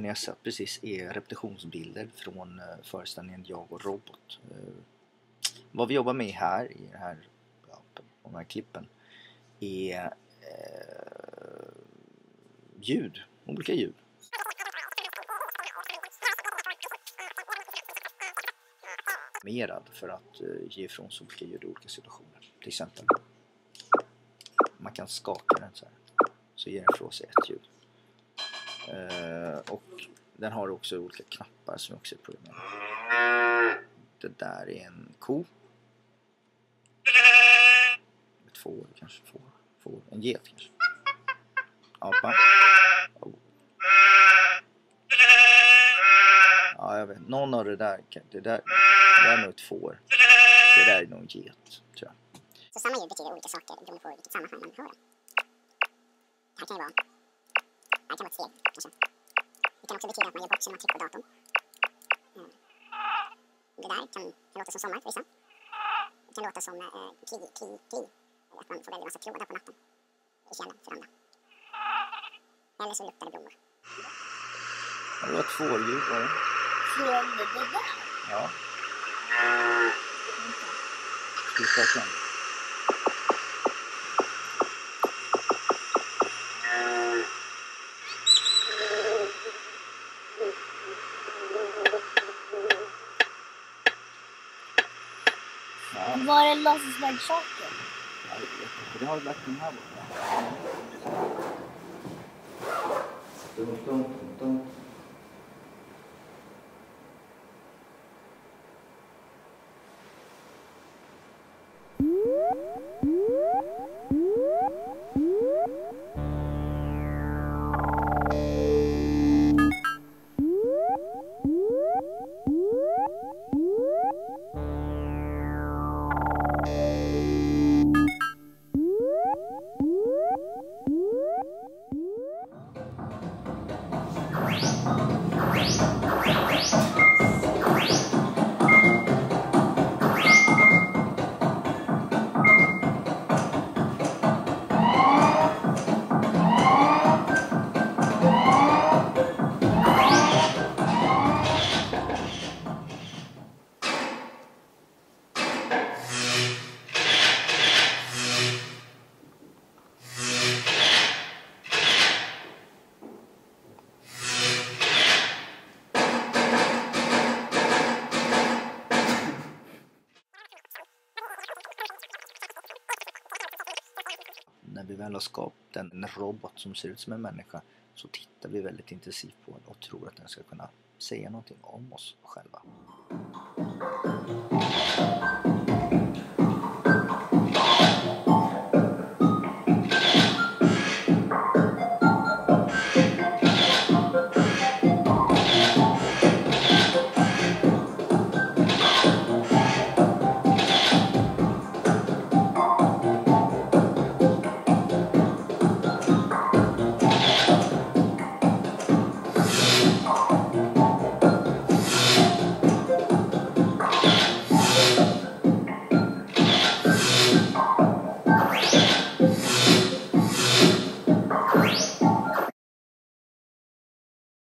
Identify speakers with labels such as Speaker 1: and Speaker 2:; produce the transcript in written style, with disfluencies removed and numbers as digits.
Speaker 1: ni har sett precis är repetitionsbilder från föreställningen Jag och robot. Vad vi jobbar med här i det här, de här klippen är ljud, olika ljud. För att ge ifrån sig olika ljud i olika situationer. Till exempel man kan skaka den så här, så ger den ifrån sig ett ljud. Och den har också olika knappar som också är programmerade. Det där är en ko. Ett får kanske. Får. En get kanske. Apa. Oh. Ja, jag vet. Någon av det där är nog ett får. Det där är nog en get, tror jag.
Speaker 2: Så samma ljud betyder olika saker beroende på vilket sammanhang man hör den. Det här kan ju vara ett steg, kanske. Det kan också betyda att man gör bort sig när man trycker på datorn. Det där kan låta som sommar för vissa. Det kan låta som krig. Att man får välja massa trådar på natten i fjällen för andra. Eller så luktar det blommor.
Speaker 1: Det var ett fårljud, var det?
Speaker 3: Från det där?
Speaker 1: Ja. Ska vi starta den?
Speaker 3: Var är laserslagsaken?
Speaker 1: Jag vet inte, det har lagt den här borta. Dum. När vi väl har skapat en robot som ser ut som en människa, så tittar vi väldigt intensivt på den och tror att den ska kunna säga någonting om oss själva.